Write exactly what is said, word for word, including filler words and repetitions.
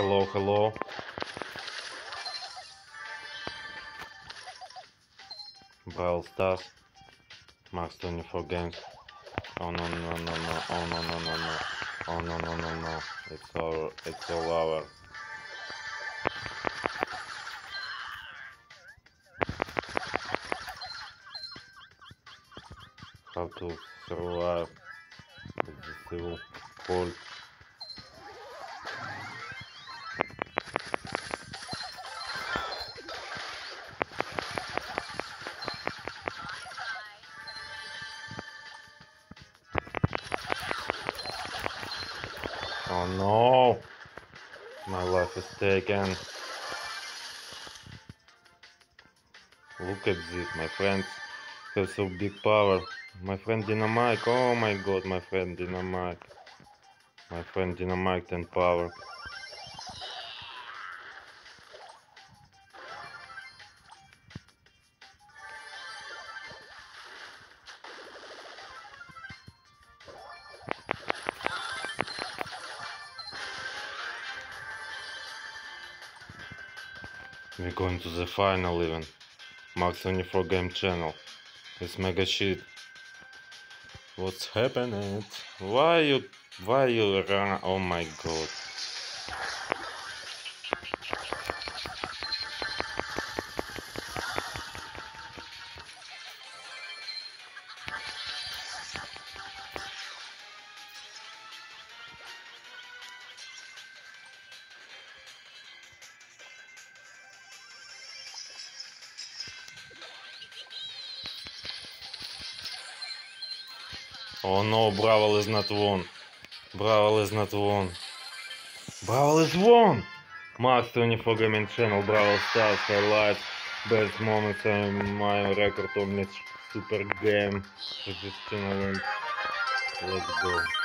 Hello, hello. Brawl Stars. Max twenty-four games. Oh no no no no. Oh no no no no. Oh no no no no. It's all it's all over. How to survive with the civil cold. Oh no! My life is taken. Look at this, my friends have so big power. My friend Dynamite, oh my god, my friend Dynamite. My friend Dynamite and power. We're going to the final even. Max twenty-four game channel. It's mega shit. What's happening? Why you why you run? Oh my god. Oh no, Brawl is not won. Brawl is not won. Brawl is won! Max twenty-four gaming channel, Brawl Stars highlights, best moments on my record on this super game for this channel, and let's go.